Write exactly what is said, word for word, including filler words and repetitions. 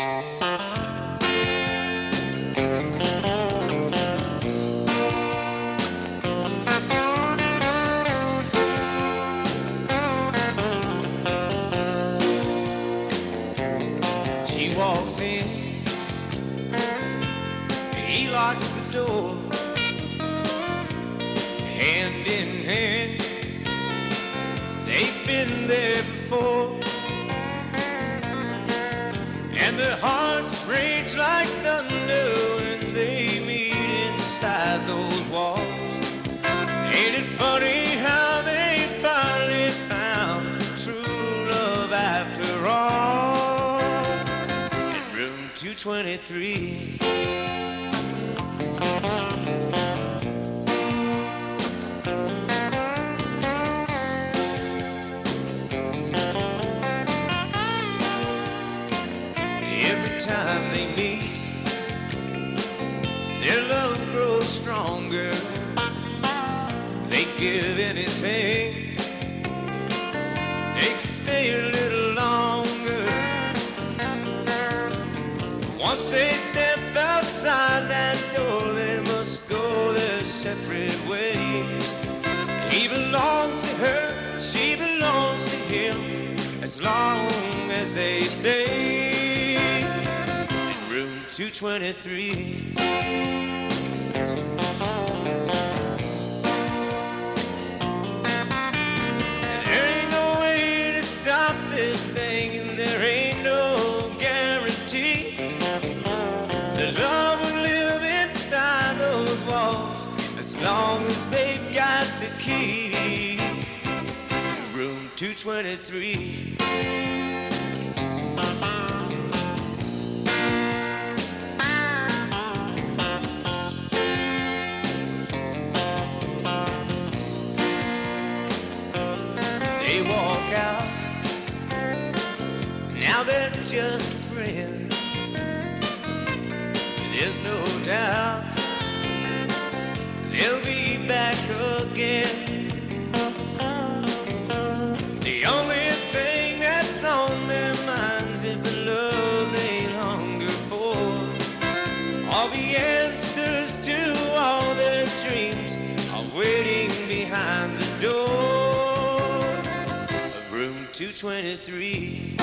She walks in, he locks the door, hand in hand, they've been there before, and their hearts rage like thunder when they meet inside those walls. Ain't it funny how they finally found true love after all? In room two twenty-three, every time they meet, their love grows stronger. They'd give anything, they could stay a little longer. Once they step outside that door, they must go their separate ways. He belongs to her, she belongs to him, as long as they stay in room two twenty-three. This thing, and there ain't no guarantee that love will live inside those walls as long as they've got the key. Room two twenty-three. They walk out, now they're just friends. There's no doubt they'll be back again. The only thing that's on their minds is the love they hunger for. All the answers to all their dreams are waiting behind the door of room two twenty-three.